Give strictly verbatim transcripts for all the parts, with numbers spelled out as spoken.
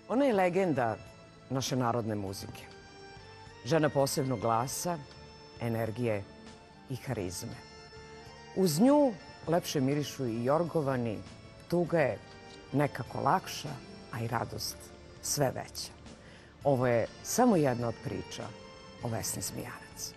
Ona je legenda naše narodne muzike. Žena posebnog glasa, energije i harizme. Uz nju lepše mirišu i jorgovani, tuga je nekako lakša, a i radost sve veća. Ovo je samo jedna od priča o Vesni Zmijanac.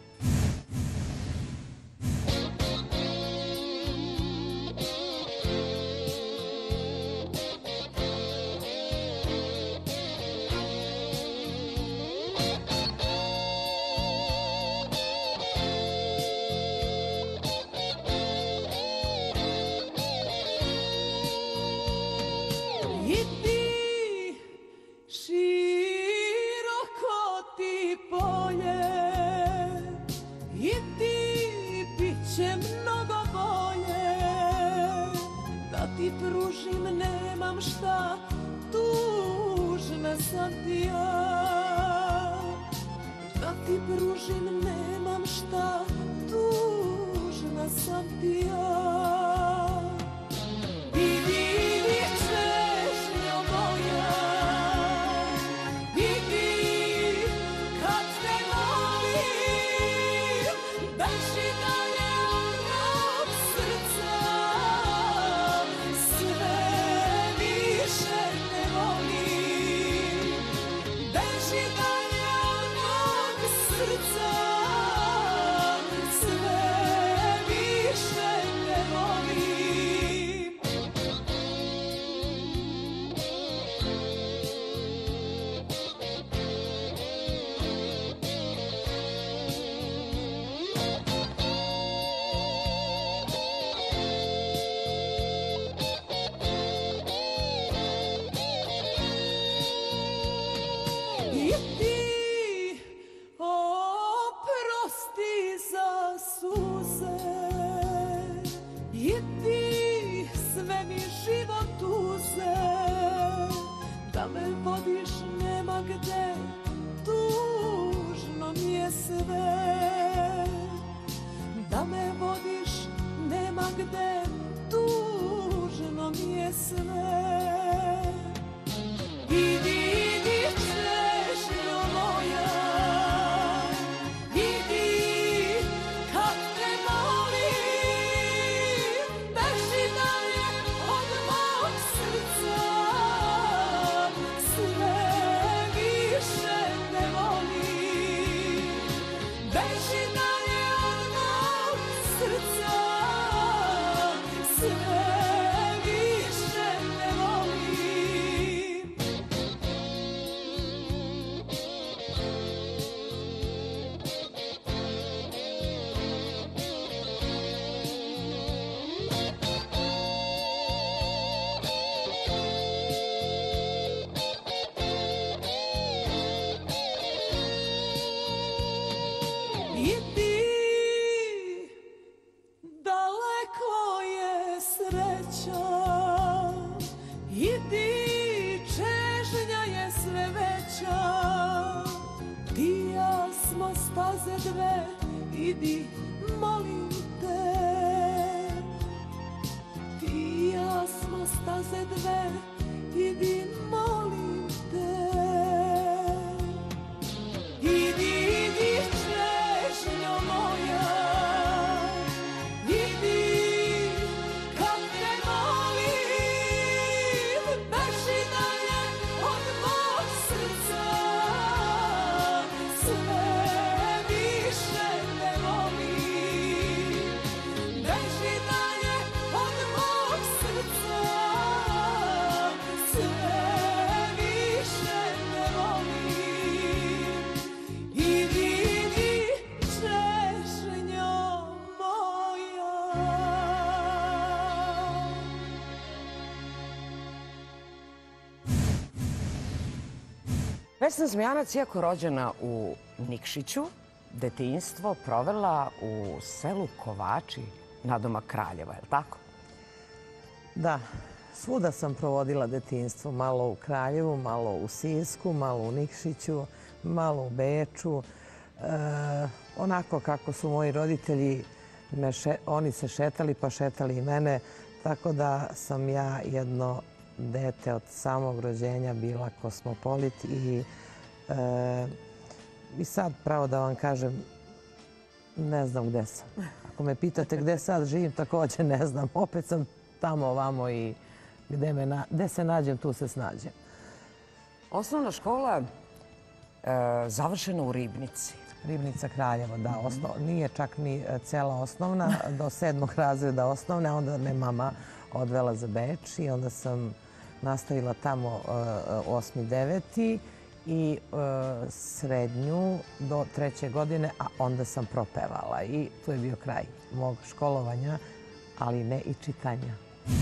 Vesna Zmijanac, iako rođena u Nikšiću, detinjstvo provela u selu Kovači nadomak Kraljeva, je li tako? Da, svuda sam provodila detinjstvo. Malo u Kraljevu, malo u Sisku, malo u Nikšiću, malo u Beču. Onako kako su moji roditelji, oni se šetali pa šetali i mene, tako da sam ja jedno dete od samog rođenja bila kosmopolit i, e, i sad, pravo da vam kažem, ne znam gde sam. Ako me pitate gde sad živim, također ne znam. Opet sam tamo, ovamo i gde, me na, gde se nađem, tu se snađem. Osnovna škola e, završena u Ribnici. Ribnica Kraljevo, da. Osnov, nije čak ni cela osnovna, do sedmog razreda osnovne. Onda me mama odvela za Beč i onda sam nastavila tamo uh, osmi, deveti i uh, srednju do treće godine, a onda sam propevala. I tu je bio kraj mog školovanja, ali ne i čitanja.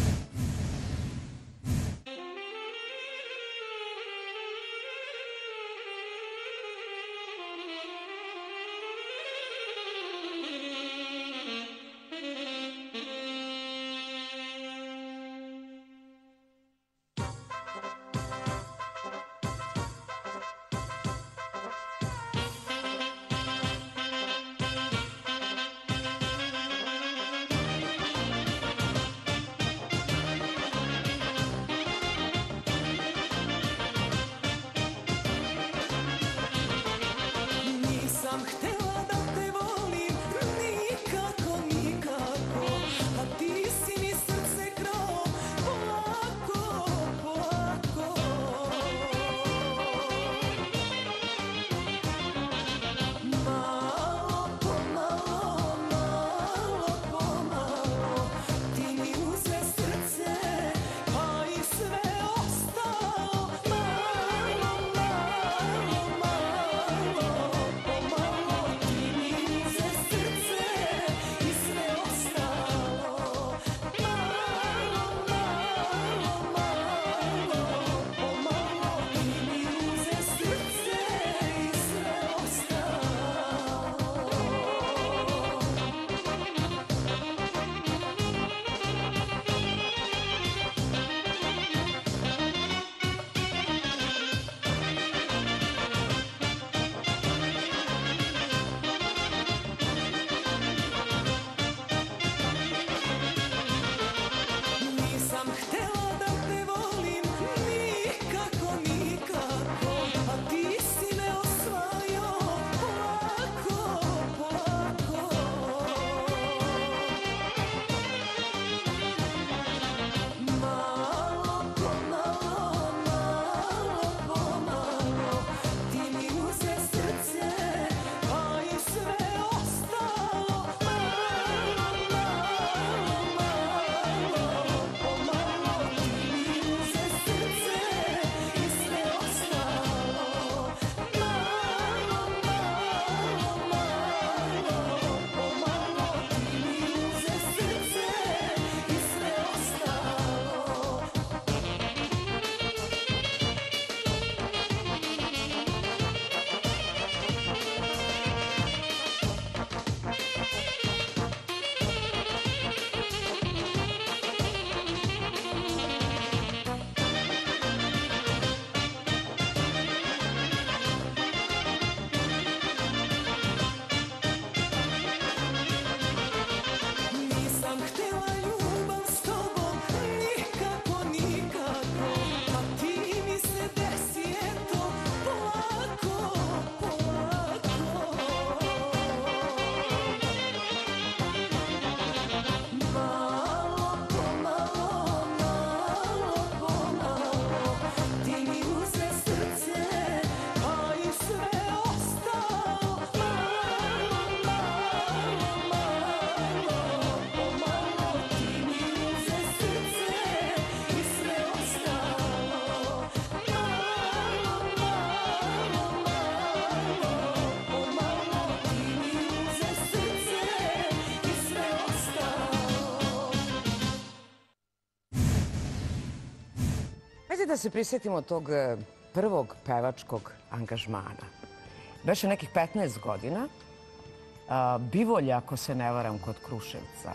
Hajde da se prisjetimo tog prvog pevačkog angažmana. Beše nekih petnaest godina. Bivolja, ako se ne varam, kod Kruševca.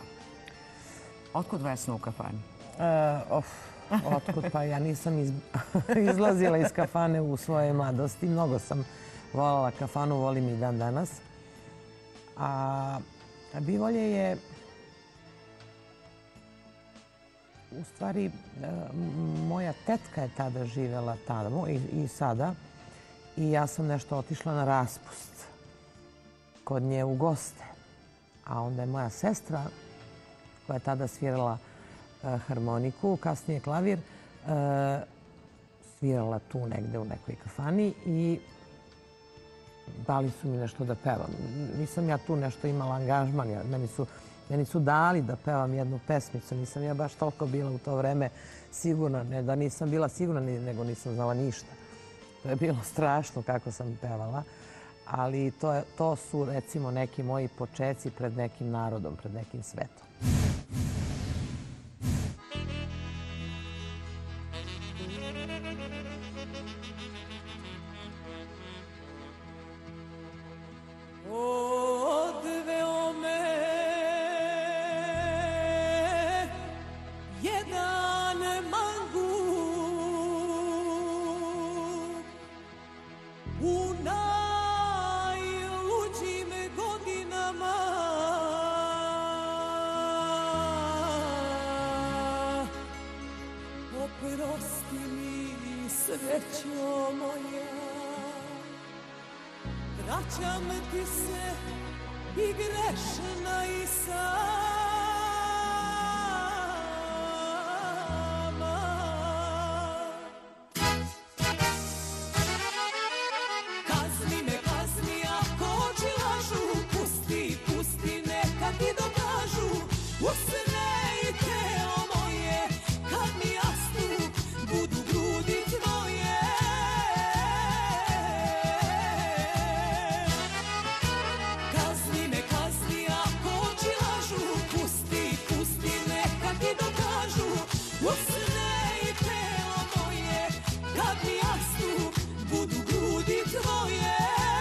Otkud Vesna u kafani? Uh, of, otkud? Pa ja nisam iz, izlazila iz kafane u svojoj mladosti. Mnogo sam volala kafanu, volim i dan danas. A Bivolje je u stvari, moja tetka je tada živjela tamo i sada. I ja sam nešto otišla na raspust kod nje u goste. A onda je moja sestra, koja je tada svirala harmoniku, kasnije klavir, svirala tu negde u nekoj kafani i dali su mi nešto da pevam. Nisam ja tu nešto imala angažman. Meni su, meni su dali da pevam jednu pesmicu. Nisam ja baš toliko bila u to vreme sigurna. Ne da nisam bila sigurna, nego nisam znala ništa. To je bilo strašno kako sam pevala. Ali to, je, to su, recimo, neki moji počeci pred nekim narodom, pred nekim svetom. Srećo moja, vraćam ti se i grešna i sama. Kazni me, kazni, ako oči lažu, pusti, pusti, neka ti dokažu. Usne i telo moje, kad mi jastuk budu grudi tvoje. Kazni me, kazni, ako oči lažu, pusti, pusti, neka ti dokažu. Usne i telo moje, kad mi jastuk budu grudi tvoje.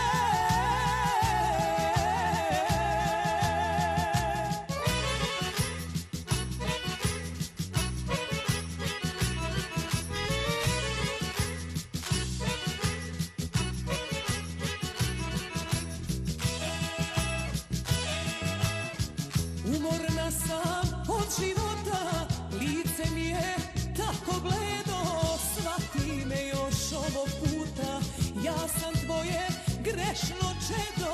Umorna sam od života, lice mi je tako bledo. Shvati me još ovog puta, ja sam tvoje grešno čedo.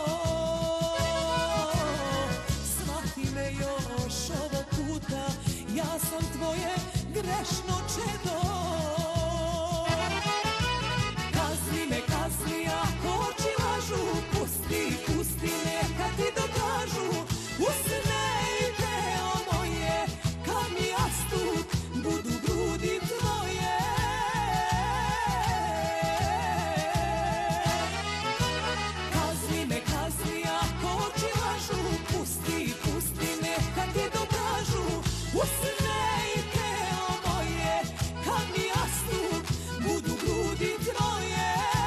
Shvati me još ovog puta, ja sam tvoje grešno čedo. Kazni me, kazni, ako oči lažu, pusti, pusti, neka ti dokažu. Usne i telo moje, kad mi jastuk budu grudi tvoje. Kazni me, kazni, ako oči lažu, pusti, pusti, neka ti dokažu. Usne i telo moje, kad mi jastuk budu grudi tvoje.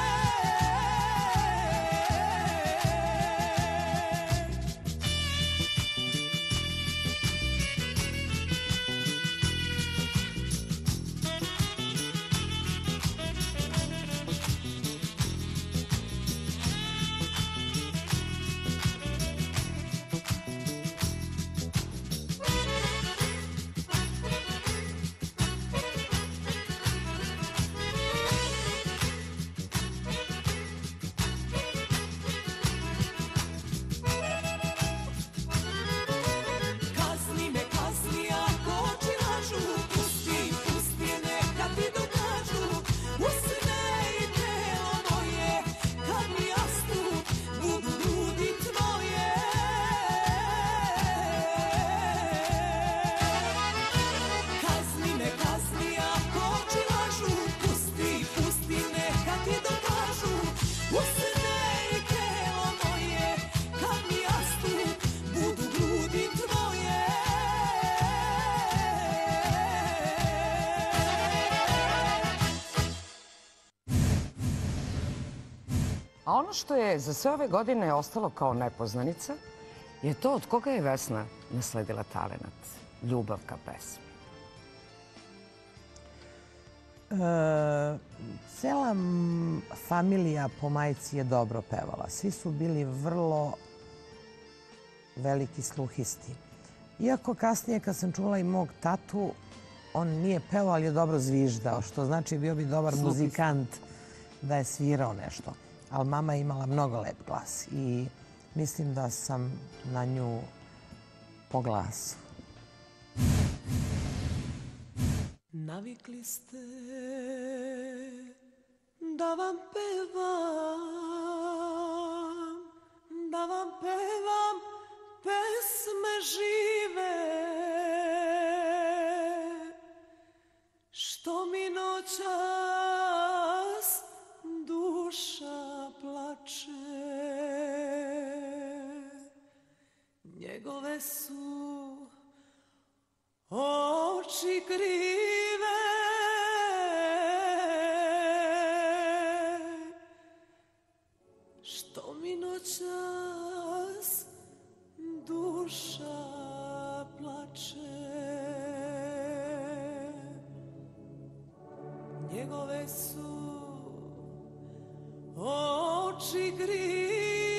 Kazni me, kazni, ako oči lažu, pusti, pusti, neka ti dokažu. Usne i telo moje, kad mi jastuk budu grudi tvoje. Kazni me, kazni, ako oči lažu, pusti, pusti, neka ti dokažu. Usne i telo moje, kad mi jastuk budu grudi tvoje. A ono što je za sve ove godine ostalo kao nepoznanica je to od koga je Vesna nasledila talenat, ljubav ka pesmi. E, cela m, familija po majci je dobro pevala. Svi su bili vrlo veliki sluhisti. Iako kasnije kad sam čula i mog tatu, on nije pevao, ali je dobro zviždao, što znači bio bi dobar muzikant da je svirao nešto. Ali mama je imala mnogo lep glas i mislim da sam na nju po glasu. Navikli ste da vam pevam, da vam pevam pesme žive, što mi noćas duša plače. Njegove su oči krive, što mi noćas duša plače. Njegove su oči krive.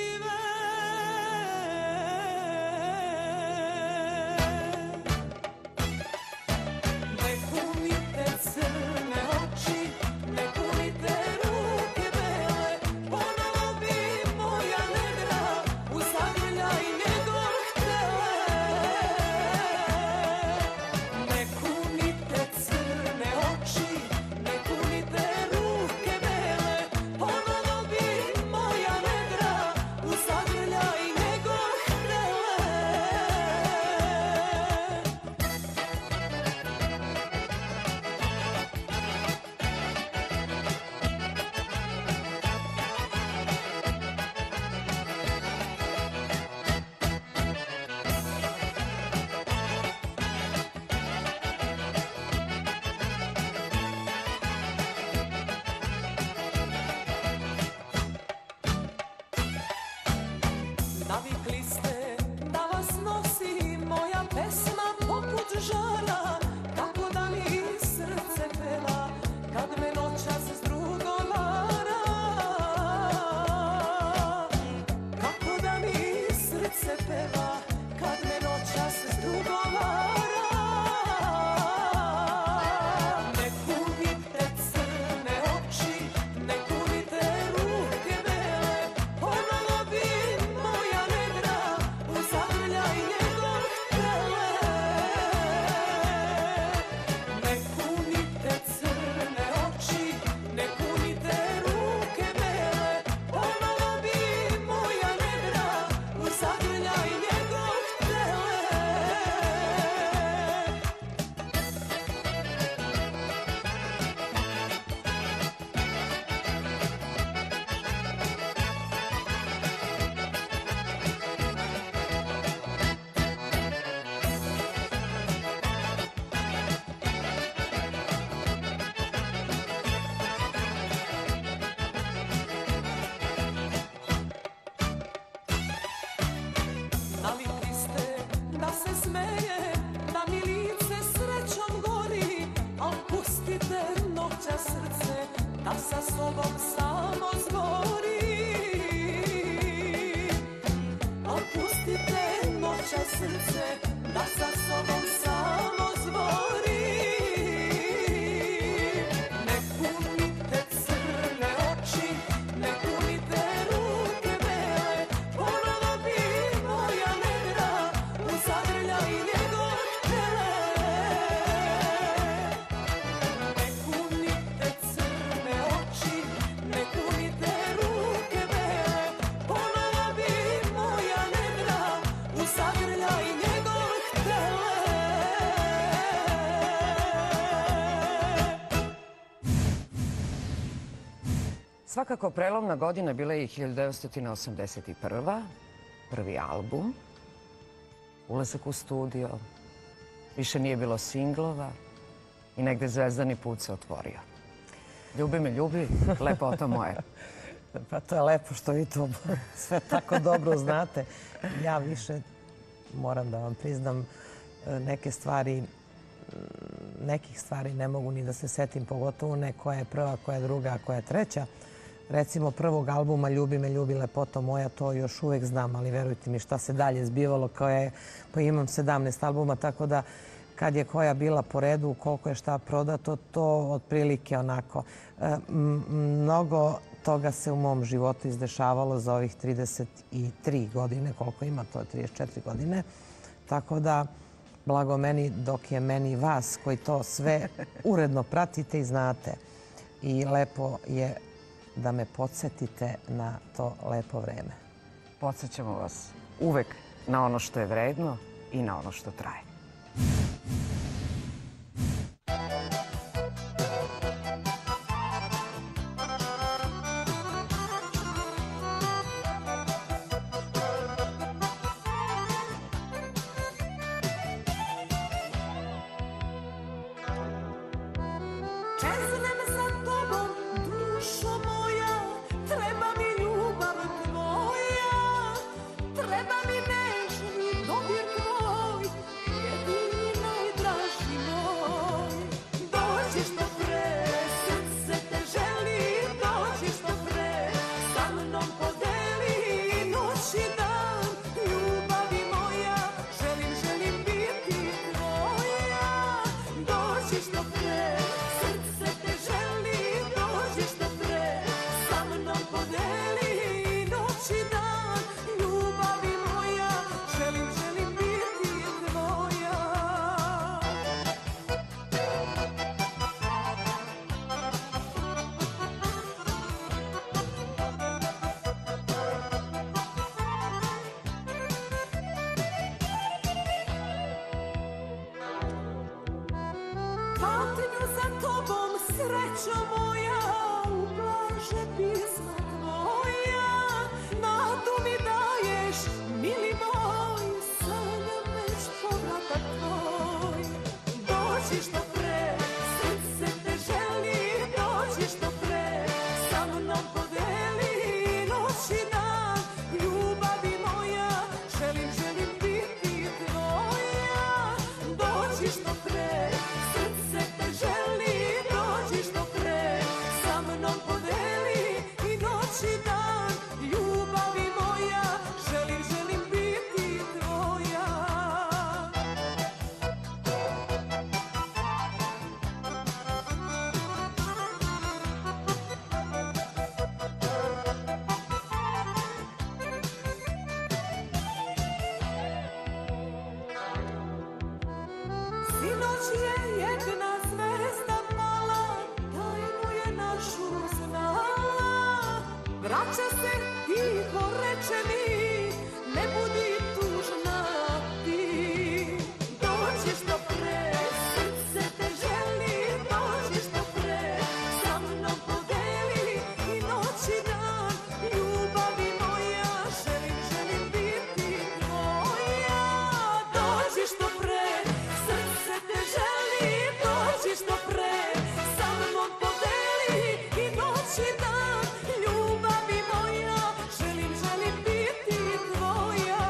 Svakako prelomna godina bila je i hiljadu devetsto osamdeset prva. Prvi album, ulazak u studio, više nije bilo singlova i negde zvezdani put se otvorio. Ljubi me, ljubi, lepota moja. Pa to je lepo što vi to sve tako dobro znate. Ja više moram da vam priznam neke stvari, nekih stvari ne mogu ni da se setim, pogotovo ne koja je prva, koja je druga, koja je treća. recimo prvog albuma Ljubi me, ljubi lepoto moja, to još uvek znam, ali verujte mi šta se dalje zbivalo, kao je, pa imam sedamnaest albuma, tako da kad je koja bila po redu, koliko je šta prodato, to otprilike onako. E, mnogo toga se u mom životu izdešavalo za ovih trideset tri godine, koliko ima, to je trideset četiri godine. Tako da, blago meni dok je meni vas koji to sve uredno pratite i znate. I lepo je da me podsjetite na to lepo vreme. Podsjećamo vas uvek na ono što je vredno i na ono što traje. Čeznem za tobom, dušo moja, treba mi ljubav tvoja, treba mi nežni dodir tvoj, jedini najdraži moj. Dođi što pre, srce te želi, dođi što pre, sa mnom podeli noć i dan, ljubavi moja, želim, želim biti tvoja. Dođi što pre, srce te želi, dođi što pre, sa mnom podeli noć i dan, ljubavi moja, želim, želim biti tvoja. Patnju za tobom, srećo moja, ublaže pisma tvoja. Nadu mi daješ, mili moj, sanjam već povratak tvoj. Dođi što pre, srce te želi, dođi što pre, sa mnom podeli noć i dan, ljubavi moja, želim, želim biti tvoja. Dođi što pre, srce te želi, dođi što pre, sa mnom podeli i noć i dan, ljubavi moja, želim, želim biti tvoja. Sinoć je jedna zvezda pala, tajnu je našu znala. Vraća se tiho, reče mi, ne budi tužna ti. Dođi što pre, srce te želi, dođi što pre, sa mnom podeli i noć i dan, ljubavi moja, želim, želim biti tvoja. Dođi što pre, srce te želi, dođi što pre, sa mnom podeli i noć i dan, ljubavi moja, želim, želim biti tvoja.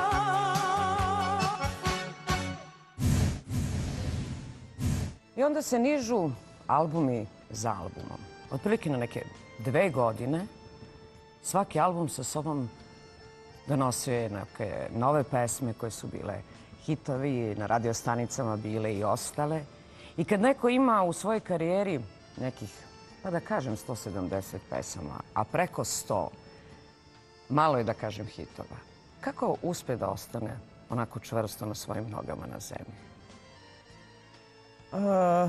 I onda se nižu albumi za albumom. Otprilike na neke dve godine svaki album sa sobom donosio je neke nove pesme koje su bile hitovi, na radiostanicama bile i ostale. I kad neko ima u svojoj karijeri nekih, pa da kažem, sto sedamdeset pesama, a preko sto, malo je da kažem hitova, kako uspe da ostane onako čvrsto na svojim nogama na zemlji? Uh,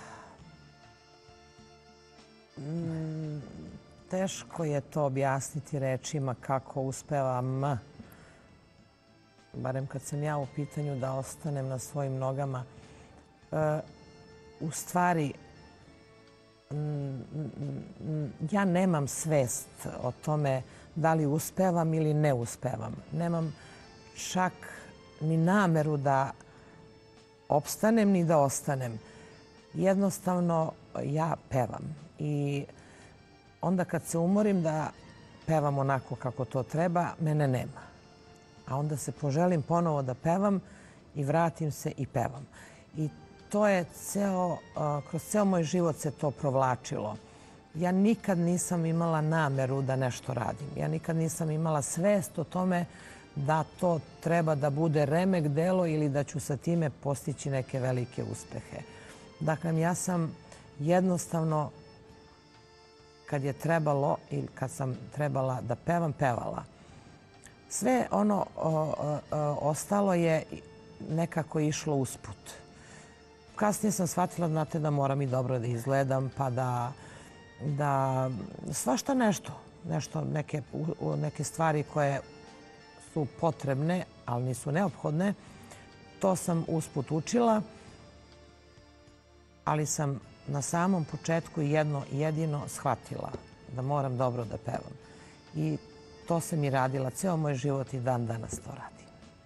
mm, teško je to objasniti rečima kako uspevam, barem kad sam ja u pitanju, da ostanem na svojim nogama. Uh, u stvari, mm, mm, ja nemam svest o tome da li uspevam ili ne uspevam. Nemam čak ni nameru da opstanem ni da ostanem. Jednostavno, ja pevam. I onda kad se umorim da pevam onako kako to treba, mene nema. A onda se poželim ponovo da pevam i vratim se i pevam. I to je ceo, kroz ceo moj život se to provlačilo. ja nikad nisam imala nameru da nešto radim. Ja nikad nisam imala svest o tome da to treba da bude remek delo ili da ću sa time postići neke velike uspehe. Dakle, ja sam jednostavno, kad je trebalo ili kad sam trebala da pevam, pevala. Sve ono o, o, ostalo je nekako išlo usput. Kasnije sam shvatila, znate, da moram i dobro da izgledam, pa da, da svašta nešto, nešto neke, neke stvari koje su potrebne, ali nisu neophodne, to sam usput učila, ali sam na samom početku jedno jedino shvatila da moram dobro da pevam. I to sam i radila ceo moj život i dan danas to radim.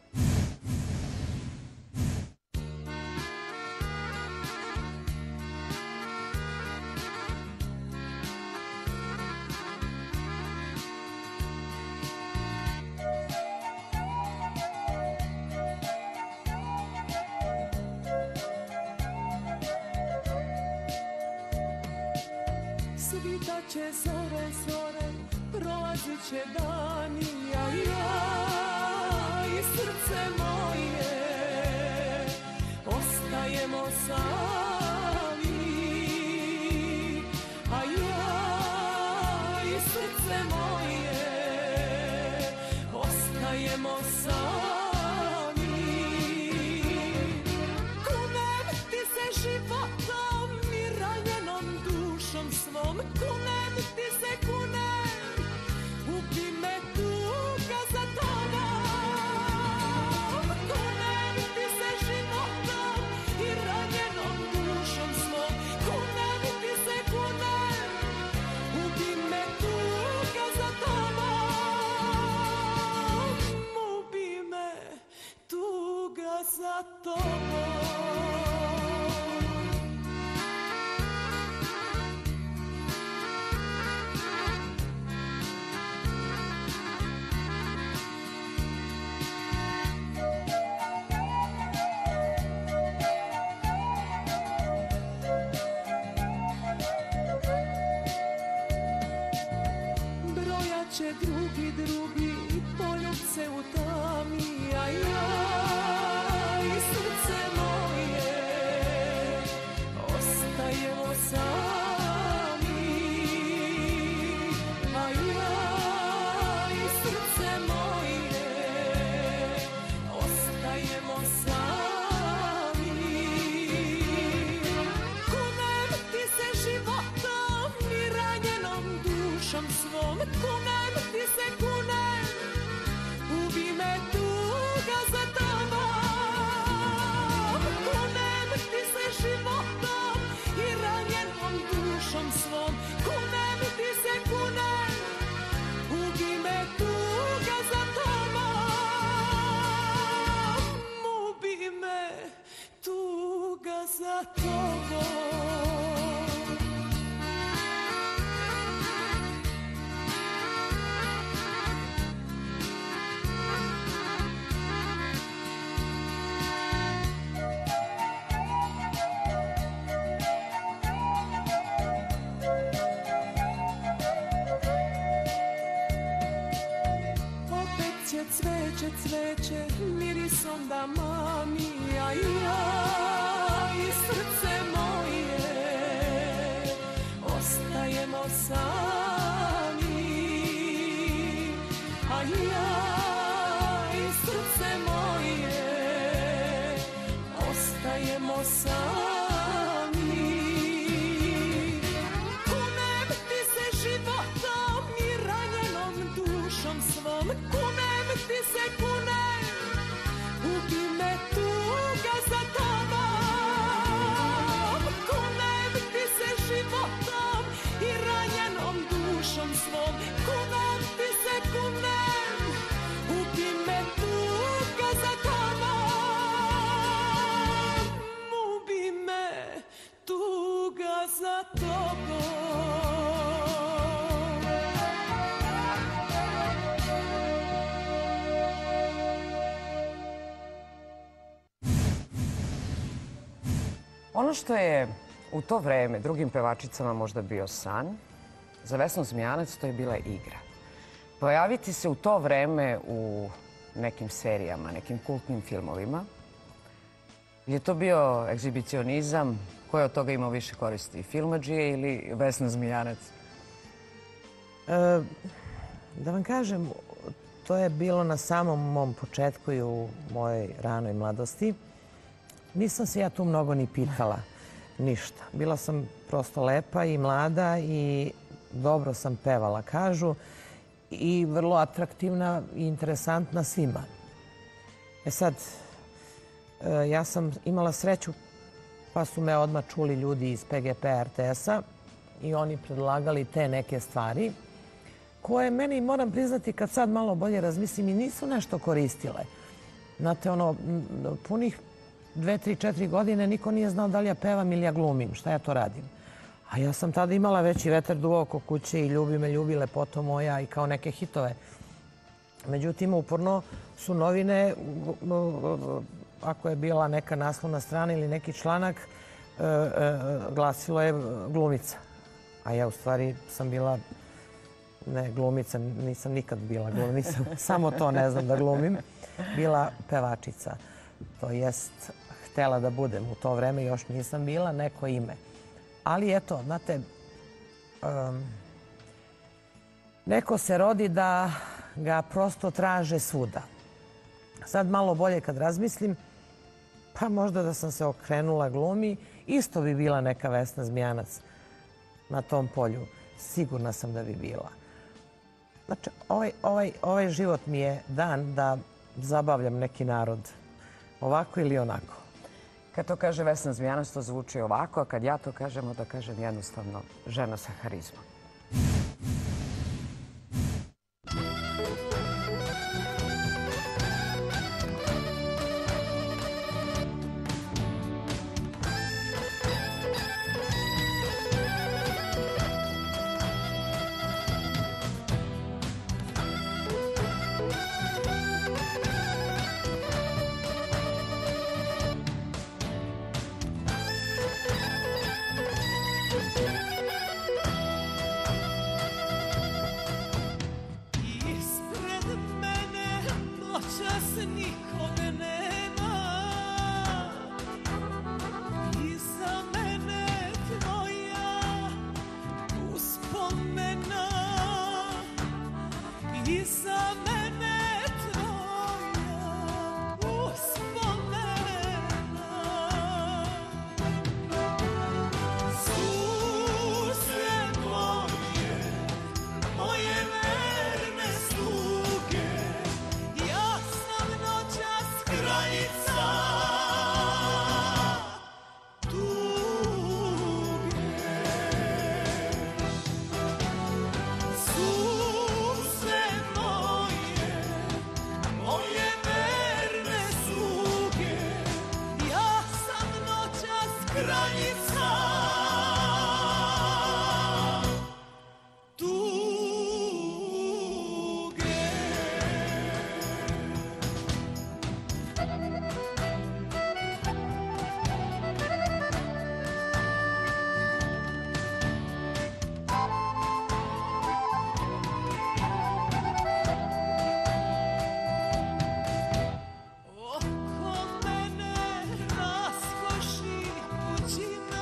Svitaće zore, zore, prolazit će dani, a ja i srce moje ostajemo sami. A ja i srce moje ostajemo sami. Kunem ti se životom i ranjenom dušom svom, kunem ti se, kunem, ubi me tuga za tobom. Kunem ti se životom i ranjenom dušom svom, kunem ti se, kunem, ubi me tuga za tobom. Ubi me tuga za tobom. Će drugi, drugi poljubce u tami, a ja i srce moje ostajemo sami. A ja i srce moje ostajemo sami. Kunem ti se životom i ranjenom dušom svom, kunem ti se, kunem, ubi me tuga za tobom. Kunem ti se životom i ranjenom dušom svom, kunem ti se, kunem, ubi me tuga za tobom. Ubi me tuga za tobom. Cveće, cveće, mirisom da mami, a ja i srce moje ostajemo sami. A ja i srce moje ostajemo sami. Kunem ti se životom i ranjenom dušom svom, kunem ti se, kunem, ubi me tuga za tobom. Kunem ti se životom i ranjenom dušom svom, kunem ti se, kunem, ubi me tuga za tobom. Ubi me tuga za tobom. Ono što je u to vreme drugim pevačicama možda bio san, za Vesnu Zmijanac to je bila igra. Pojaviti se u to vreme u nekim serijama, nekim kultnim filmovima, je to bio egzibicionizam? Ko je od toga imao više koristi? Filmadžije ili Vesna Zmijanac? E, da vam kažem, to je bilo na samom mom početku i u mojoj ranoj mladosti. Nisam se ja tu mnogo ni pitala ništa. Bila sam prosto lepa i mlada i dobro sam pevala, kažu, i vrlo atraktivna i interesantna svima. E sad, ja sam imala sreću pa su me odmah čuli ljudi iz P G P R T S-a i oni predlagali te neke stvari koje meni, moram priznati, kad sad malo bolje razmislim, i nisu nešto koristile. Znate, ono, punih dve, tri, četiri godine niko nije znao da li ja pevam ili ja glumim, šta ja to radim. A ja sam tada imala Veći vetar duva oko kuće i Ljubi me, ljubi, lepoto moja i kao neke hitove. Međutim, uporno su novine, ako je bila neka naslovna strana ili neki članak, glasilo je glumica. A ja u stvari sam bila, ne glumica, nisam nikad bila glumica, samo to ne znam da glumim, bila pevačica. To jest, htela da budem u to vreme, još nisam bila neko ime. Ali eto, znate, um, neko se rodi da ga prosto traže svuda. Sad malo bolje kad razmislim, pa možda da sam se okrenula glumi, isto bi bila neka Vesna Zmijanac na tom polju. Sigurna sam da bi bila. Znači, ovaj, ovaj, ovaj život mi je dan da zabavljam neki narod ovako ili onako. Kad to kaže Vesna Zmijanac, to zvuči ovako, a kad ja to kažem, da kažem jednostavno žena sa harizmom. Oko mene raskoši tuđi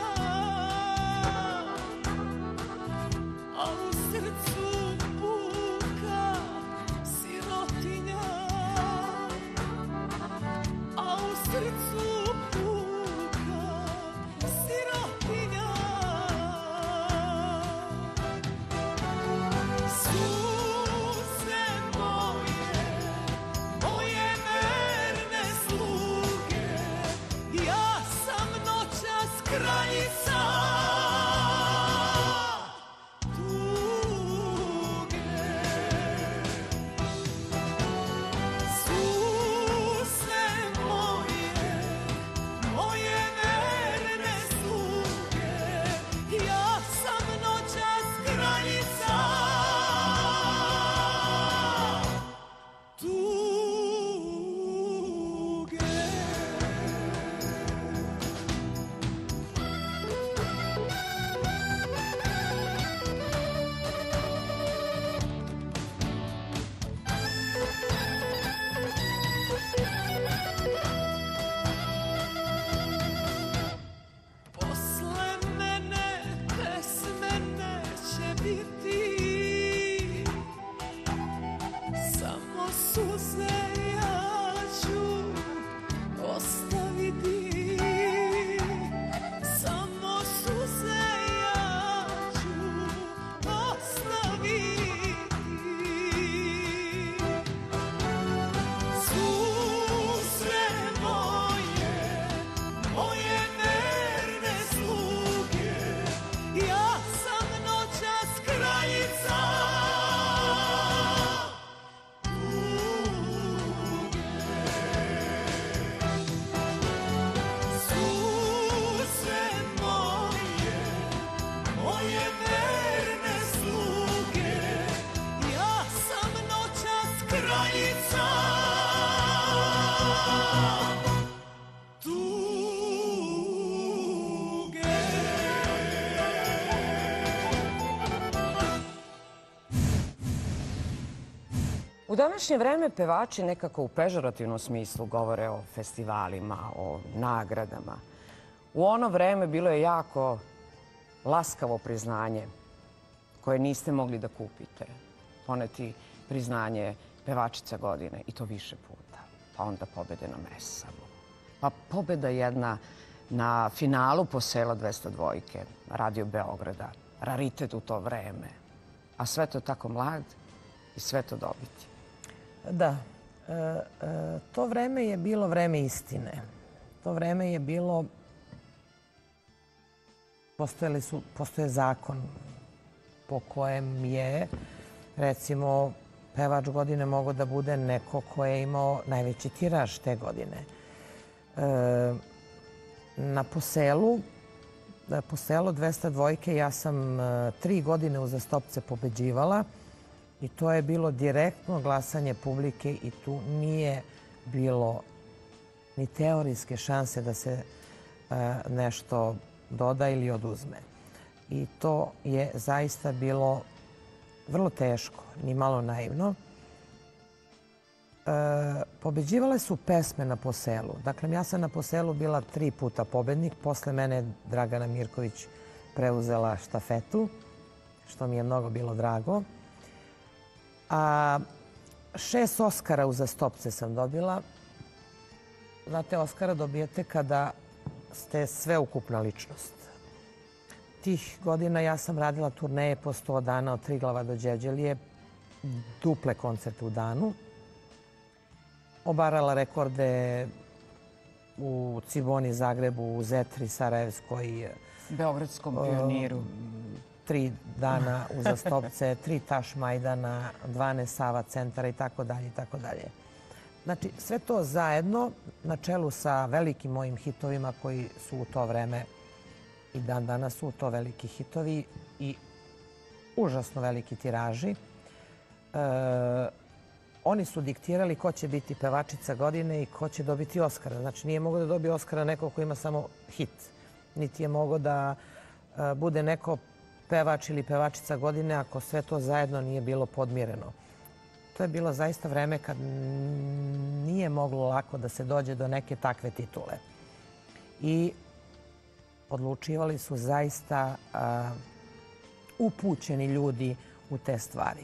suze ja ću ostaviti, samo suze ja ću ostaviti. Suze moje, moje verne sluge, ja sam noćas kraljica U današnje vreme pevači nekako u pežorativnom smislu govore o festivalima, o nagradama. U ono vreme bilo je jako laskavo priznanje koje niste mogli da kupite. Poneti priznanje pevačica godine i to više puta. Pa onda pobede na Mesavu. Pa pobeda jedna na finalu Posela dvesta dva Radio Beograda. Raritet u to vreme. A sve to tako mlad i sve to dobiti. Da, e, e, to vreme je bilo vreme istine. To vreme je bilo, postojali su, postoje zakon po kojem je, recimo, pevač godine mogao da bude neko ko je imao najveći tiraž te godine. E, na Poselu, Poselu dvesta dva ja sam e, tri godine uzastopce pobeđivala. I to je bilo direktno glasanje publike i tu nije bilo ni teorijske šanse da se e, nešto doda ili oduzme. I to je zaista bilo vrlo teško, ni malo naivno. E, pobeđivale su pesme na Poselu. Dakle, ja sam na Poselu bila tri puta pobednik. Posle mene je Dragana Mirković preuzela štafetu, što mi je mnogo bilo drago. A šest Oskara uzastopce sam dobila. Znate, Oskara dobijete kada ste sveukupna ličnost. Tih godina ja sam radila turneje po sto dana od Triglava do Đeđelije, duple koncerte u danu. Obarala rekorde u Ciboni, Zagrebu, u Zetri, Sarajevskoj, Beogradskom pioniru. Tri dana uzastopce, tri Taš Majdana, dvanaest Sava centara i tako dalje i tako dalje. Znači, sve to zajedno na čelu sa velikim mojim hitovima koji su u to vreme i dan danas su to veliki hitovi i užasno veliki tiraži. E, oni su diktirali ko će biti pevačica godine i ko će dobiti Oskara. Znači, nije mogao da dobije Oskara neko ko ima samo hit. Niti je mogao da e, bude neko pevač ili pevačica godine ako sve to zajedno nije bilo podmireno. To je bilo zaista vreme kad nije moglo lako da se dođe do neke takve titule. I odlučivali su zaista a, upućeni ljudi u te stvari.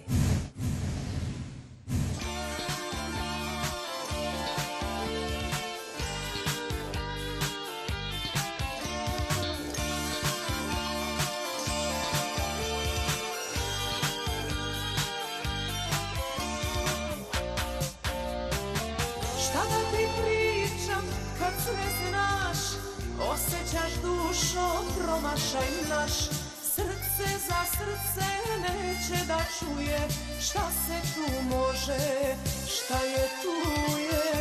Promašaj naš, srce za srce neće da čuje šta se tu može, šta je tu je.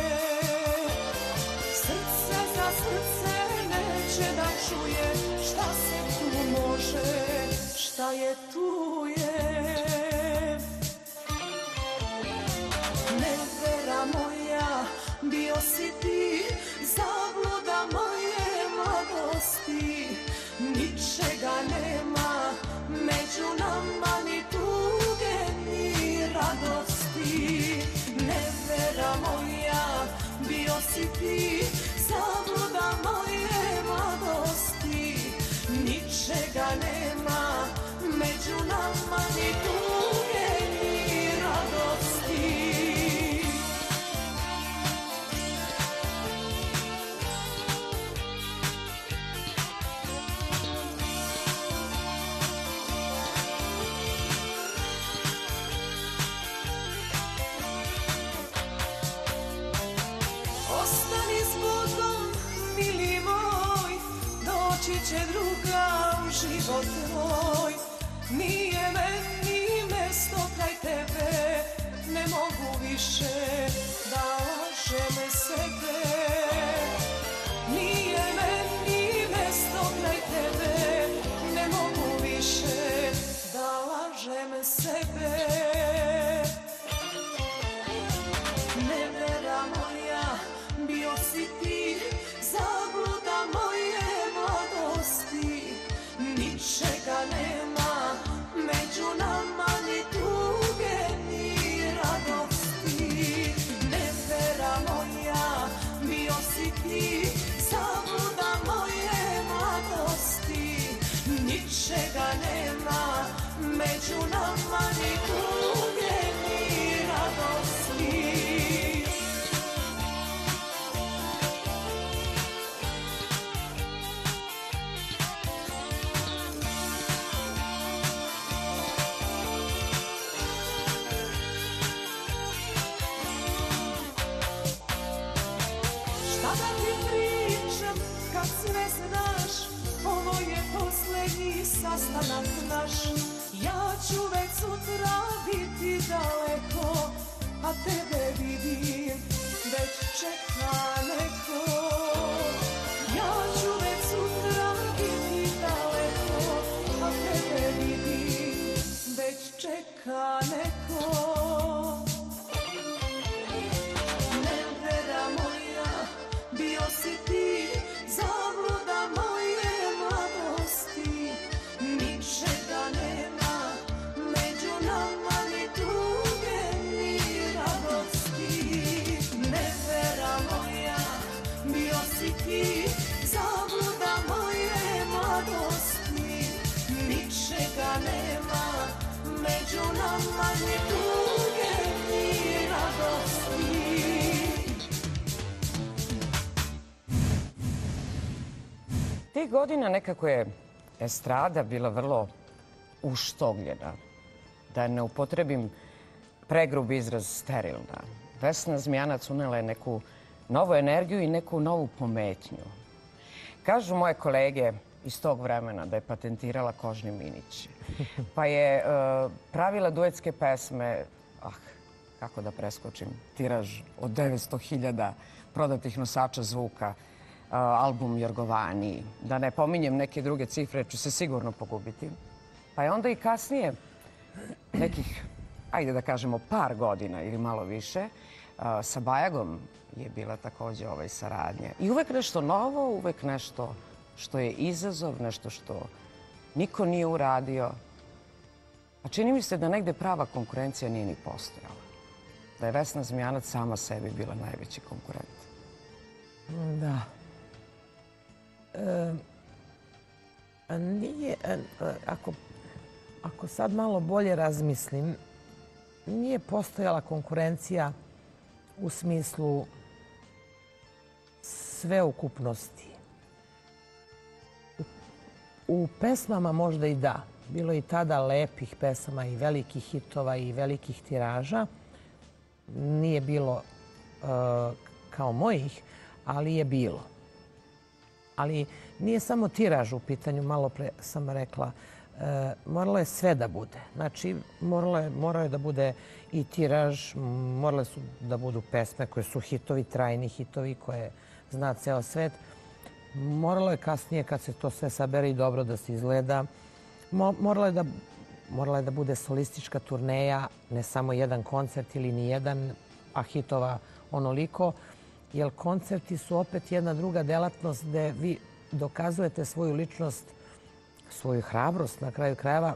Srce za srce neće da čuje šta se tu može, šta je tu je. Nevera moja, bio si ti, zabluda moje mladosti. Ničega nema među nama, ni tuge, ni radosti. Nevera moja, bio si ti, zabluda moje mladosti. Ničega nema među nama, ni tuge, ni radosti. doći će druga u život moj. Nije meni mesto kraj tebe, ne mogu više da lažem sebe. Nije meni mesto kraj tebe, ne mogu više da lažem sebe. Nevera moja, bio si ti, zabluda moje mladosti. Ničega nema među nama, ni tuge, ni radosti. Nevera moja, bio si ti, zabluda moje mladosti. Ničega nema među nama, ni tuge, ni radosti. Šta da ti pričam kad sve znaš, ovo je posljednji sastanak naš. Ja ću već sutra biti daleko, a tebe vidim, već čeka neko. Ja ću već sutra biti daleko, a tebe vidim, već čeka neko. Nevera moja, bio si ti, zabluda moje mladosti. Ničega nema među nama, ni tuge, ni radosti. Nevera moja, bio si ti, zabluda moje mladosti. Ničega nema među nama, ni tuge, ni radosti. Tih godina nekako je estrada bila vrlo uštogljena. Da ne upotrebim pregrub izraz sterilna. Vesna Zmijanac unela je neku novu energiju i neku novu pometnju. Kažu moje kolege iz tog vremena da je patentirala kožni minić. Pa je uh, pravila duetske pesme, ah, kako da preskočim, tiraž od devetsto hiljada prodatih nosača zvuka, album Jorgovani, da ne pominjem neke druge cifre, ću se sigurno pogubiti. Pa je onda i kasnije, nekih, ajde da kažemo, par godina ili malo više, sa Bajagom je bila također ovaj saradnja. I uvek nešto novo, uvek nešto što je izazov, nešto što niko nije uradio. A čini mi se da negde prava konkurencija nije ni postojala. Da je Vesna Zmijanac sama sebi bila najveći konkurent. Da. E, nije, ako, ako sad malo bolje razmislim, nije postojala konkurencija u smislu sveukupnosti. U, u pesmama možda i da. Bilo je i tada lepih pesama i velikih hitova i velikih tiraža. Nije bilo uh, kao mojih, ali je bilo. Ali nije samo tiraž u pitanju, malo pre sam rekla, e, moralo je sve da bude. Znači, moralo je, moralo je da bude i tiraž, morale su da budu pesme koje su hitovi, trajni hitovi koje zna ceo svet. Moralo je kasnije, kad se to sve sabere i dobro da se izgleda, mo, moralo je da, morala je da bude solistička turneja, ne samo jedan koncert ili ni jedan, a hitova onoliko. Jer koncerti su opet jedna druga delatnost gde vi dokazujete svoju ličnost, svoju hrabrost na kraju krajeva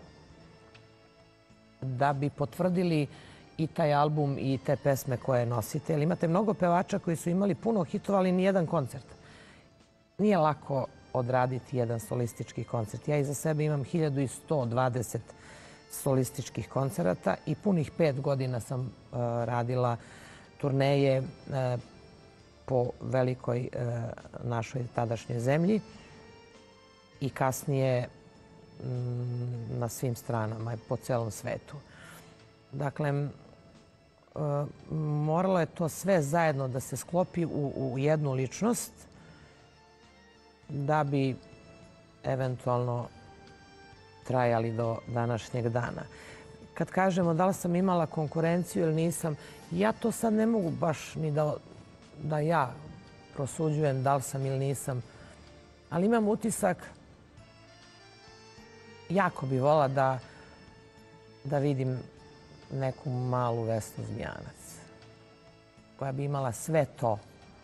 da bi potvrdili i taj album i te pesme koje nosite. Jer imate mnogo pevača koji su imali puno hitova, ali nijedan koncert. Nije lako odraditi jedan solistički koncert. Ja iza sebe imam hiljadu sto dvadeset solističkih koncerata i punih pet godina sam uh, radila turneje uh, po velikoj e, našoj tadašnjoj zemlji i kasnije m, na svim stranama, po celom svetu. Dakle, e, moralo je to sve zajedno da se sklopi u, u jednu ličnost da bi eventualno trajali do današnjeg dana. Kad kažemo da li sam imala konkurenciju ili nisam, ja to sad ne mogu baš ni da, da ja prosuđujem da li sam ili nisam. Ali imam utisak, jako bi vola da, da vidim neku malu Vesnu Zmijanac koja bi imala sve to.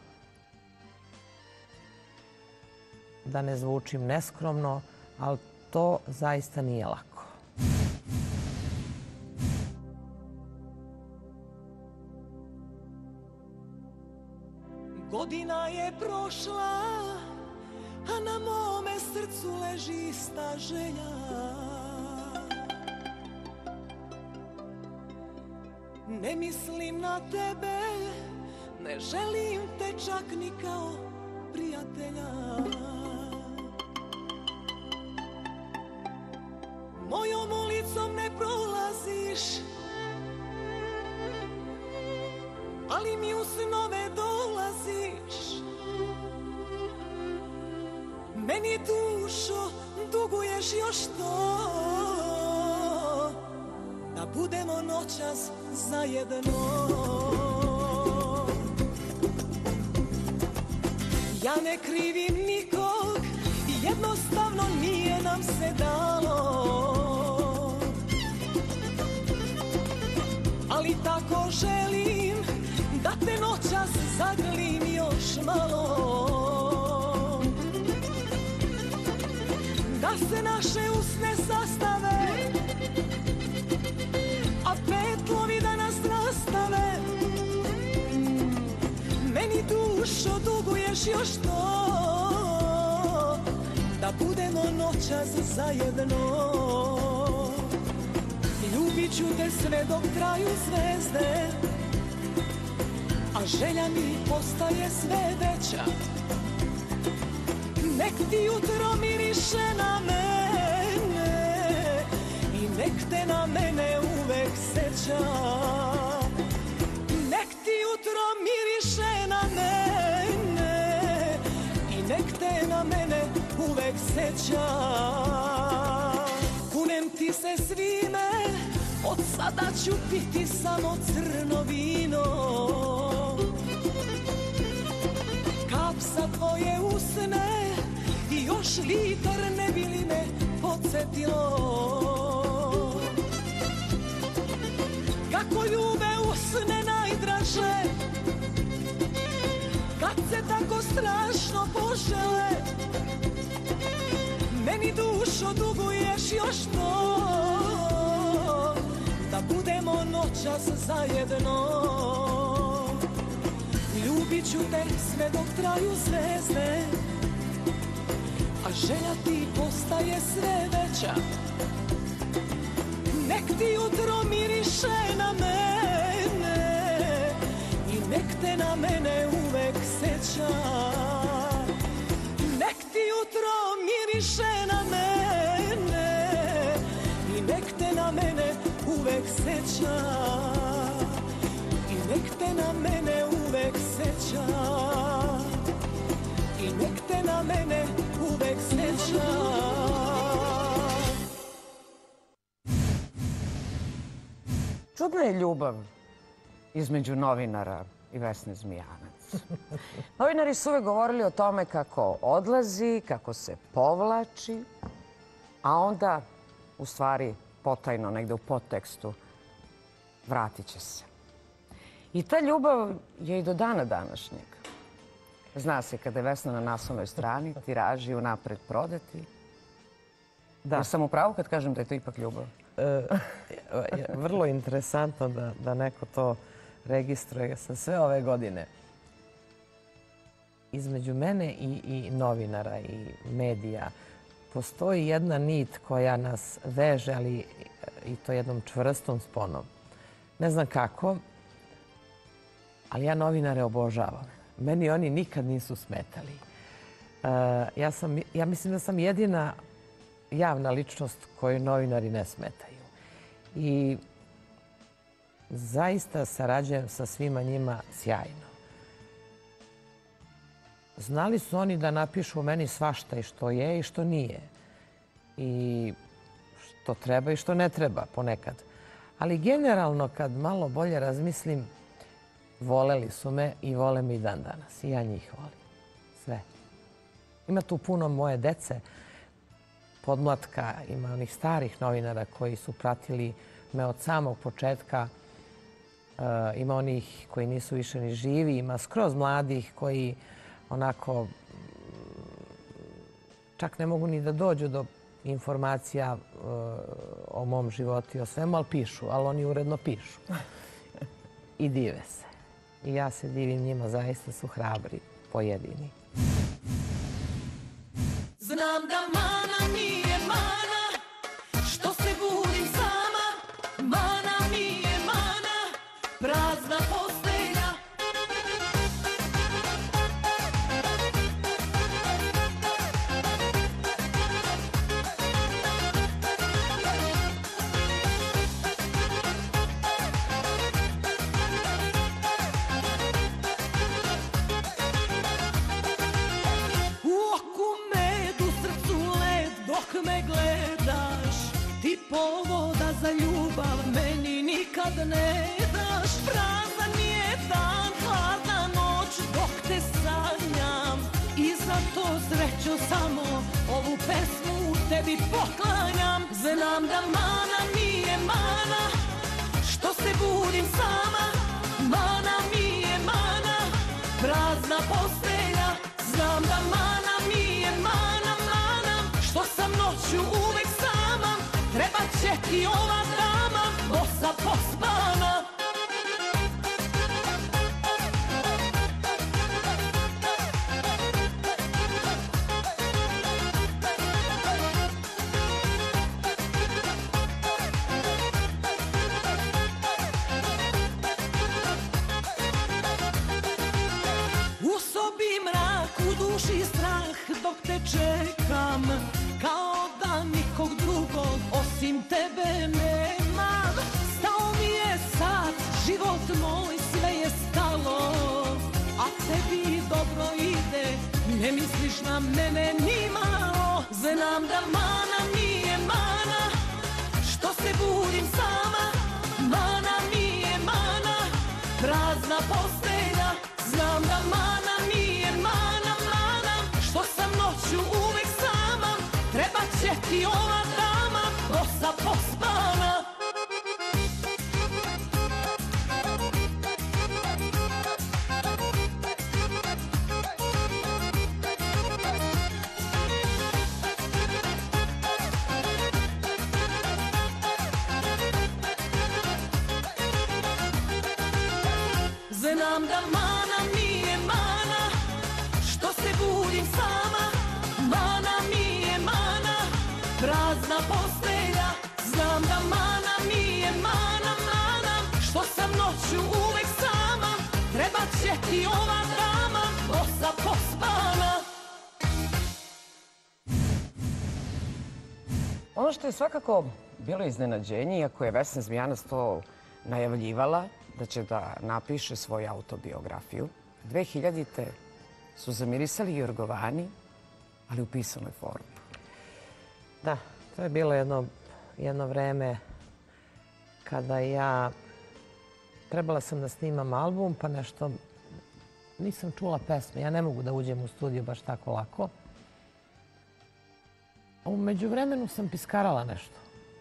Da ne zvučim neskromno, ali to zaista nije lako. Godina je prošla, a na mome srcu leži ista želja. Ne mislim na tebe, ne želim te čak ni kao prijatelja. Mojom ulicom ne prolaziš, ali mi u snove dolaziš. Meni dušo duguješ još to, da budemo noćas zajedno. Ja ne krivim nikog, jednostavno nije nam se dalo. Ali tako želim da te noćas zagrlim još malo. Da se naše usne sastave, a petlovi da nas rastave. Meni dušo duguješ još to, da budemo noćas zajedno. Ljubit ću te sve dok traju zvezde, a želja mi postaje sve veća. Nek ti jutro miriše na mene i nek te na mene uvek seća. Nek ti jutro miriše na mene i nek te na mene uvek seća. Kunem ti se svime, od sada ću piti samo crno vino. Kap sa tvoje usne i još litar ne bi li me podsjetilo. Kako ljube usne najdraže, kad se tako strašno požele. Meni dušo duguješ još to, da budemo noćas zajedno. Ljubit ću te sve dok traju zvezde, a želja ti postaje sve veća. Nek ti jutro miriše na mene i nek te na mene uvek seća. Nek ti jutro miriše na mene i nek te na mene uvek seća. I nek te na mene uvek seća. I nek te na mene uvek seća. Čudna je ljubav između novinara i Vesne Zmijanac. Novinari su uvek govorili o tome kako odlazi, kako se povlači, a onda, u stvari, potajno, negde u podtekstu, vratit će se. I ta ljubav je i do dana današnjeg. Zna se kada je Vesna na naslovnoj strani, tiraži unapred prodati. Da. Ja sam u pravu kad kažem da je to ipak ljubav. E, vrlo interesantno da, da neko to registruje sa sve ove godine. Između mene i, i novinara i medija postoji jedna nit koja nas veže, ali i to jednom čvrstom sponom. Ne znam kako, ali ja novinare obožavam. Meni oni nikad nisu smetali. Uh, ja, sam, ja mislim da sam jedina javna ličnost koju novinari ne smetaju. I zaista sarađujem sa svima njima sjajno. znali su oni da napišu o meni svašta i što je i što nije. I što treba i što ne treba ponekad. Ali generalno, kad malo bolje razmislim, voleli su me i vole me i dan danas. I ja njih volim. Sve. Ima tu puno moje dece, podmlatka, ima onih starih novinara koji su pratili me od samog početka. E, ima onih koji nisu više ni živi, ima skroz mladih koji onako čak ne mogu ni da dođu do informacija e, o mom životu i o svemu, ali pišu, ali oni uredno pišu. I dive se. I ja se divim njima, zaista su hrabri pojedini. Znam da mana nije mana, što se budim sama. Mana nije mana, prazna postelja. Me gledaš, ti povoda za ljubav meni nikad ne daš. Prazan je dan, hladna noć dok te sanjam. I zato srećo samo ovu pesmu tebi poklanjam. Znam da mana nije mana, što se budim sama. Mana mi je mana, prazna postelja. Znam da mana mi je mana, što sam noću uvek sama. Treba će ti ova dama, bosa pospana. U sobi mrak, u duši strah dok te čekam. Kao da nikog drugog osim tebe nemam. Stao mi je sad, život moj, sve je stalo. A tebi dobro ide, ne misliš na mene ni malo. Znam da mana nije mana, što se budim sama. Mana nije mana, prazna postelja. Znam da mana nije mana, mana, što sam noću uvek sama. Treba će ti ova dama, bosa pospana. Znam da mana nije mana, što se budim sama. Mana mi je mana, prazna postelja. Znam da mana nije mana, mana, što sam noću uvek sama. Treba će ti ova dama, bosa pospana. Ono što je svakako bilo iznenađenje, iako je Vesna Zmijanac to najavljivala, da će da napiše svoju autobiografiju. dve hiljadite su zamirisali Jorgovani, ali u pisanoj formi. Da, to je bilo jedno, jedno vreme kada ja trebala sam da snimam album, pa nešto nisam čula pesme. Ja ne mogu da uđem u studiju baš tako lako. A u međuvremenu sam piskarala nešto.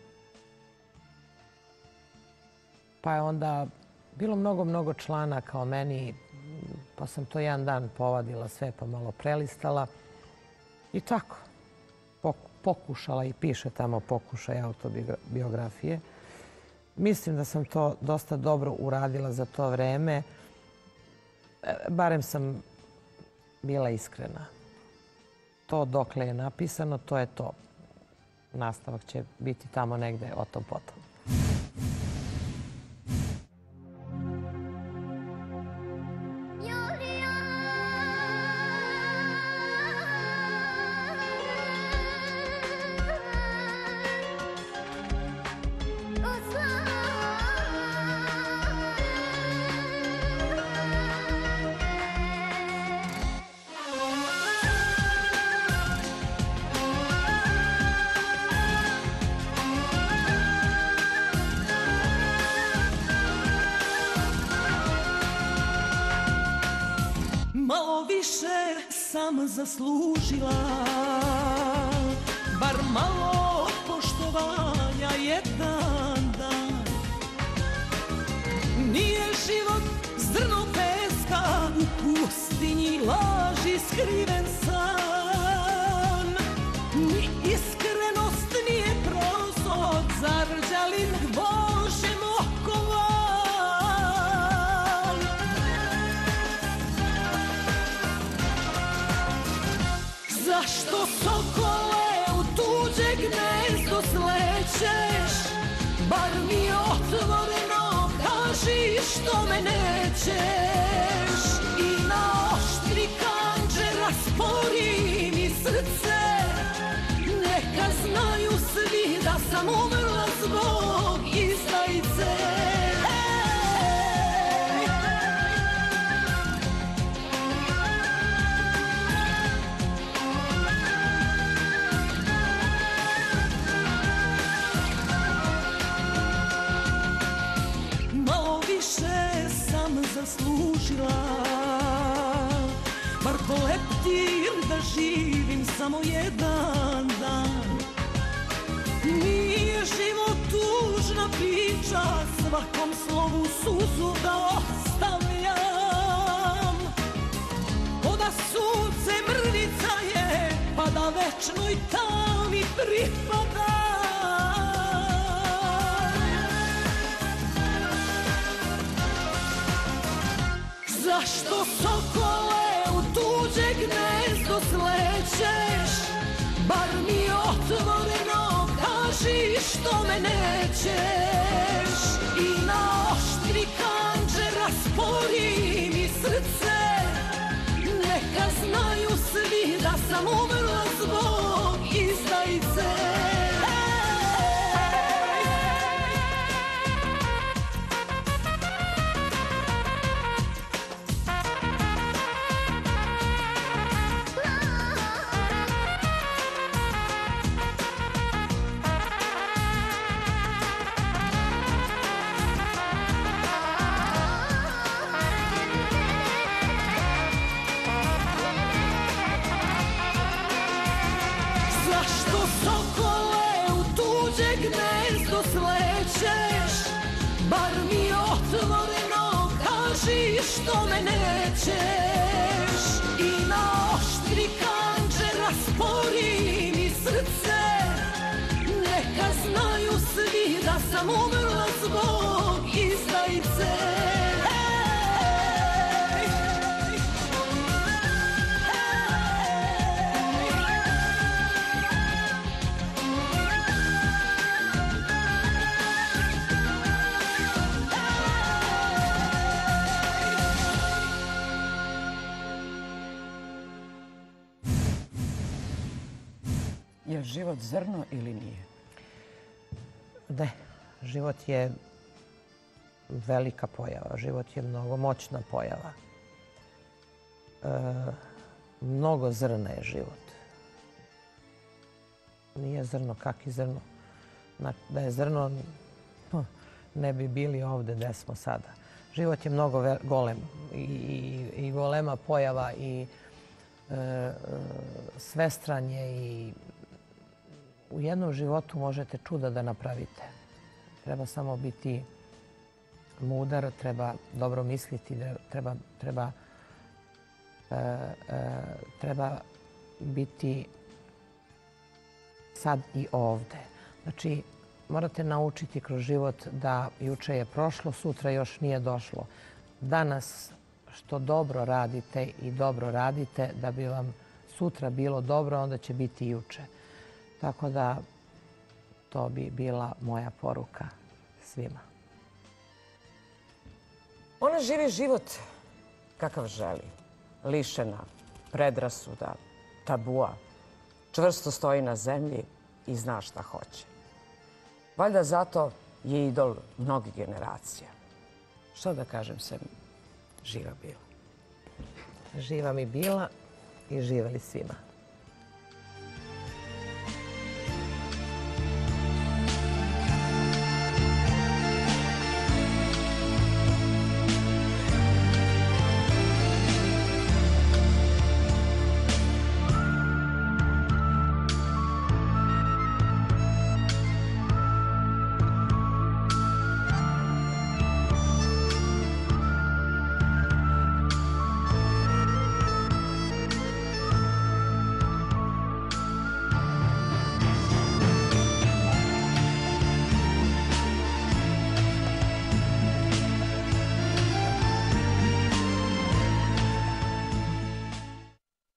Pa je onda bilo mnogo, mnogo članaka o meni, pa sam to jedan dan povadila sve, pa malo prelistala. I tako, pokušala i piše tamo pokušaj autobiografije. Mislim da sam to dosta dobro uradila za to vreme. Barem sam bila iskrena. To dokle je napisano, to je to. Nastavak će biti tamo negde o tom potom. Malo više sam zaslužila, bar malo poštovanja jedan dan. Nije život zrno peska, u pustinji laži skriven san. Ni iskrenost nije prostor, zarđalin Božem okovan. Zašto sokole u tuđe gnezdo slećeš? Bar mi otvoreno kaži što me nećeš. I na oštri kandže raspori mi srce. Neka znaju svi da sam umrla zbog izdajice. Zaslužila, bar ko leptir da živim samo jedan dan. Nije život tužna priča, svakom slovu suzu da ostavljam. O da sunce mrvica je, pa da večnoj tami pripada. Zašto sokole u tuđe gnezdo slećeš? Bar mi otvoreno kaži što me nećeš. I na oštri kandže raspori mi srce. Neka znaju svi da sam umrla zbog izdajice. Bar mi otvoreno kaži što me nećeš. I na oštri kandže raspori mi srce. Neka znaju svi da sam umrla zbog izdajice. Je život zrno ili nije? Ne, život je velika pojava, život je mnogo moćna pojava. E, mnogo zrna je život. Nije zrno, kaki zrno? Da je zrno, ne bi bili ovde gde smo sada. Život je mnogo golem i, i, i golema pojava i e, svestranje i u jednom životu možete čuda da napravite. Treba samo biti mudar, treba dobro misliti, treba, treba, e, e, treba biti sad i ovde. Znači, morate naučiti kroz život da juče je prošlo, sutra još nije došlo. Danas što dobro radite i dobro radite, da bi vam sutra bilo dobro, onda će biti i juče. Tako da to bi bila moja poruka svima. Ona živi život kakav želi. Lišena predrasuda, tabua. Čvrsto stoji na zemlji i zna šta hoće. Valjda zato je idol mnogih generacija. Što da kažem sem, živa bila. Živa mi bila i živeli svima.